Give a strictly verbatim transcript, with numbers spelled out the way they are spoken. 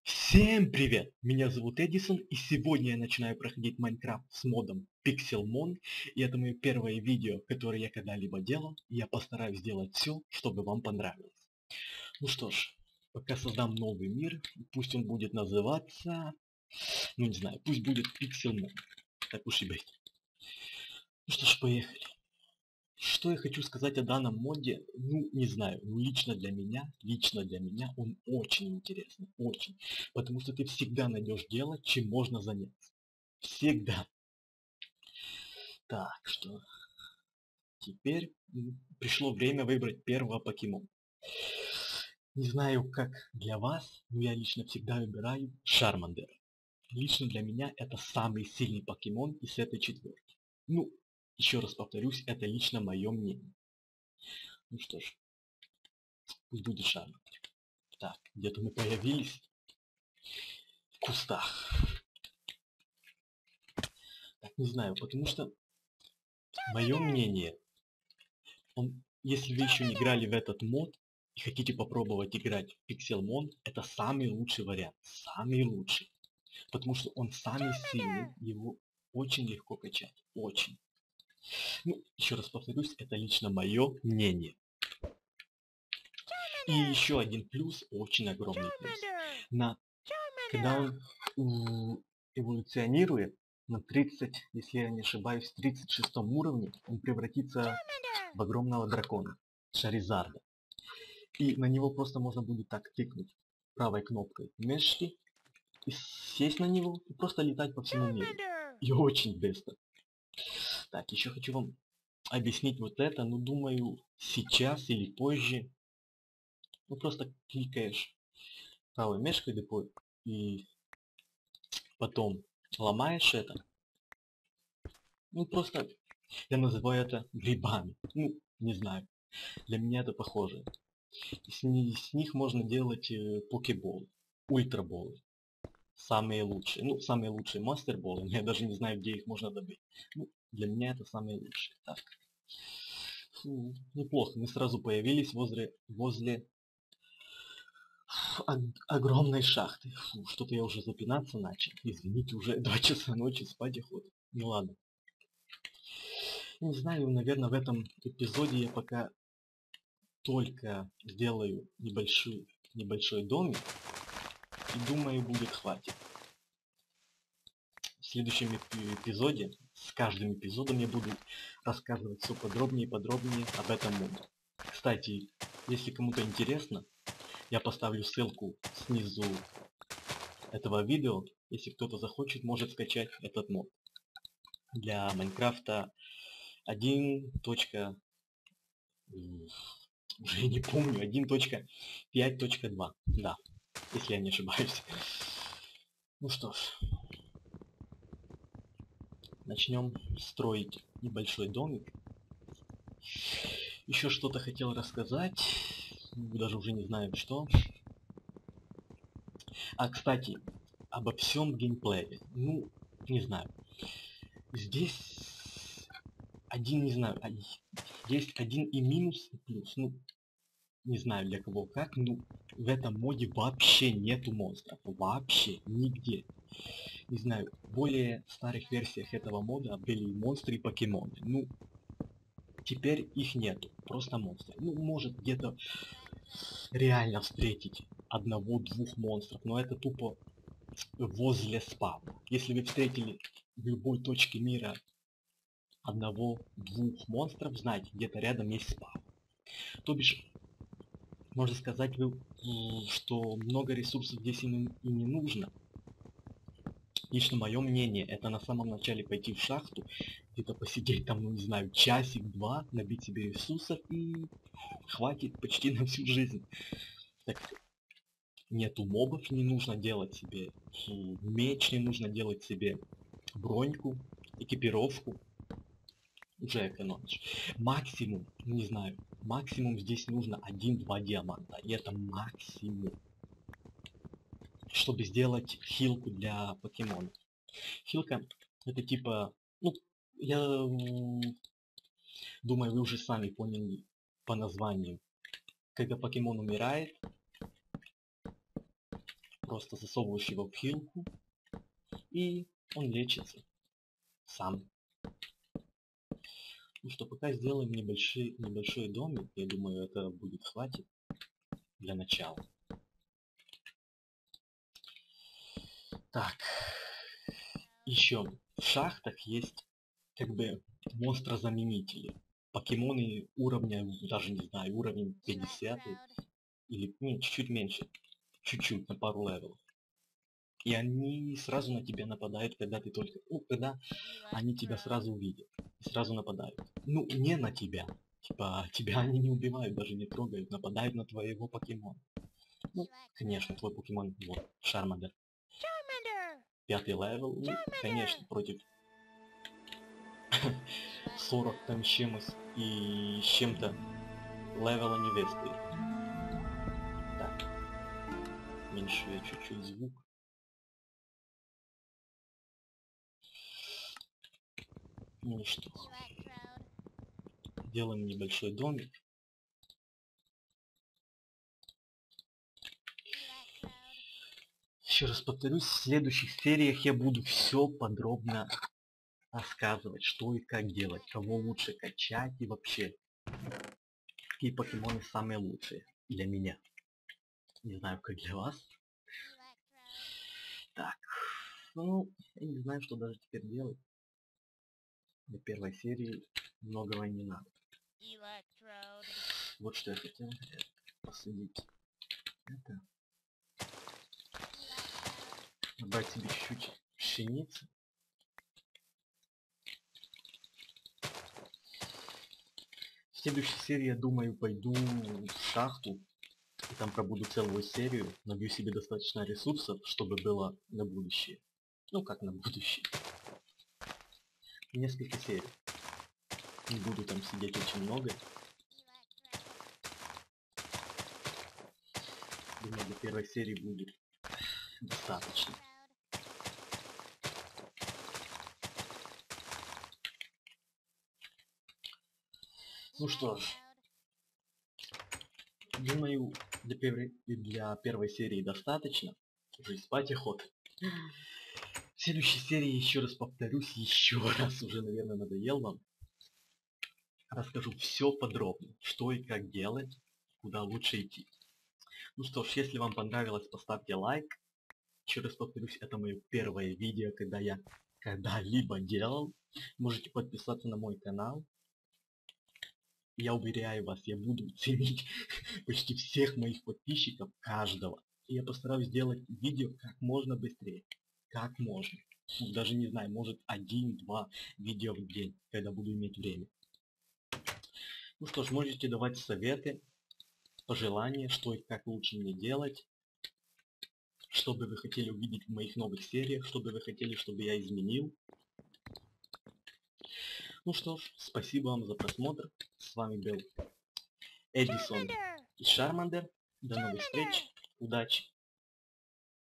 Всем привет! Меня зовут Эдисон, и сегодня я начинаю проходить Майнкрафт с модом Pixelmon, и это мое первое видео, которое я когда-либо делал, и я постараюсь сделать все, чтобы вам понравилось. Ну что ж, пока создам новый мир, пусть он будет называться, ну не знаю, пусть будет Pixelmon, так уж и быть. Ну что ж, поехали. Что я хочу сказать о данном моде, ну, не знаю, ну, лично для меня, лично для меня он очень интересный, очень. Потому что ты всегда найдешь дело, чем можно заняться. Всегда. Так, что теперь м, пришло время выбрать первого покемона. Не знаю, как для вас, но я лично всегда выбираю Шармандера. Лично для меня это самый сильный покемон из этой четверки. Ну, еще раз повторюсь, это лично мое мнение. Ну что ж, пусть будет Шармандер. Так, где-то мы появились в кустах. Так, не знаю, потому что мое мнение, он, если вы еще не играли в этот мод и хотите попробовать играть в Pixelmon, это самый лучший вариант, самый лучший. Потому что он самый сильный, его очень легко качать, очень. Ну, еще раз повторюсь, это лично мое мнение. И еще один плюс, очень огромный плюс. На, когда он у, эволюционирует, на тридцать, если я не ошибаюсь, тридцать шестом уровне он превратится в огромного дракона, Шаризарда. И на него просто можно будет так тыкнуть правой кнопкой мышки, и сесть на него и просто летать по всему миру. И очень быстро. Так, еще хочу вам объяснить вот это, но думаю сейчас или позже. Ну просто кликаешь правой мышкой и потом ломаешь это. Ну просто я называю это грибами. Ну, не знаю. Для меня это похоже. С, ни- с них можно делать э, покеболы, ультраболы. Самые лучшие. Ну, самые лучшие мастерболы. Я даже не знаю, где их можно добыть. Ну, для меня это самые лучшие. Так. Фу, неплохо. Мы сразу появились возле, возле ог- огромной шахты. Фу, что-то я уже запинаться начал. Извините, уже два часа ночи, спать охота. Ну ладно. Не знаю, наверное, в этом эпизоде я пока только сделаю небольшой, небольшой домик. И думаю, будет хватит. В следующем эпизоде, с каждым эпизодом я буду рассказывать все подробнее и подробнее об этом моде. Кстати, если кому-то интересно, я поставлю ссылку снизу этого видео. Если кто-то захочет, может скачать этот мод для Майнкрафта один. Уже не помню, один точка пять точка два. Да, если я не ошибаюсь. Ну что ж, начнем строить небольшой домик. Еще что-то хотел рассказать, даже уже не знаю что. А, кстати, обо всем геймплее. Ну, не знаю. Здесь один, не знаю, а- есть один и минус, и плюс. Ну, не знаю для кого как, ну, в этом моде вообще нету монстров. Вообще нигде. Не знаю, в более старых версиях этого мода были монстры и покемоны. Ну, теперь их нету. Просто монстры. Ну, может где-то реально встретить одного-двух монстров, но это тупо возле спавна. Если вы встретили в любой точке мира одного-двух монстров, знайте, где-то рядом есть спавн. То бишь, можно сказать, вы, что много ресурсов здесь и не, и не нужно. Лично мое мнение, это на самом начале пойти в шахту, где-то посидеть там, ну не знаю, часик-два, набить себе ресурсов и хватит почти на всю жизнь. Так нету мобов, не нужно делать себе меч, не нужно делать себе броньку, экипировку, уже экономишь. Максимум, не знаю, максимум здесь нужно один-два диаманта, и это максимум, чтобы сделать хилку для покемона. Хилка это типа, ну, я думаю, вы уже сами поняли по названию. Когда покемон умирает, Просто засовываешь его в хилку, и он лечится сам. Ну что, пока сделаем небольшой, небольшой домик, я думаю, это будет хватит для начала. Так, еще в шахтах есть как бы монстрозаменители. Покемоны уровня, даже не знаю, уровень пятьдесят или нет, чуть-чуть меньше, чуть-чуть на пару левелов. И они сразу на тебя нападают, когда ты только... Ну, когда они тебя сразу увидят. И сразу нападают. Ну, не на тебя. Типа, тебя они не убивают, даже не трогают. Нападают на твоего покемона. Ну, конечно, твой покемон, вот, Шармандер. Пятый левел, ну, конечно, против сорок там с чем и с чем-то левела невесты. Так, меньше я чуть-чуть звук. Ну что, делаем небольшой домик. Еще раз повторюсь, в следующих сериях я буду все подробно рассказывать, что и как делать, кого лучше качать и вообще, какие покемоны самые лучшие для меня. Не знаю, как для вас. Так, ну, я не знаю, что даже теперь делать. Для первой серии многого не надо. Вот что я хотел посадить. Это. Набрать себе чуть-чуть пшеницы. В следующей серии, я думаю, пойду в шахту. И там пробуду целую серию. Набью себе достаточно ресурсов, чтобы было на будущее. Ну, как на будущее. Несколько серий. Не буду там сидеть очень много. Думаю, до первой серии будет достаточно. Ну что ж. Думаю, для первой, для первой серии достаточно. Уже и спать охота. В следующей серии, еще раз повторюсь, еще раз, уже, наверное, надоел вам. Расскажу все подробно, что и как делать, куда лучше идти. Ну что ж, если вам понравилось, поставьте лайк. Еще раз повторюсь, это мое первое видео, когда я когда-либо делал. Можете подписаться на мой канал. Я уверяю вас, я буду ценить почти всех моих подписчиков, каждого. И я постараюсь сделать видео как можно быстрее. Как можно. Ну, даже не знаю, может один-два видео в день, когда буду иметь время. Ну что ж, можете давать советы, пожелания, что и как лучше мне делать. Что бы вы хотели увидеть в моих новых сериях, что бы вы хотели, чтобы я изменил. Ну что ж, спасибо вам за просмотр. С вами был Эдисон и Шармандер. До новых встреч. Удачи.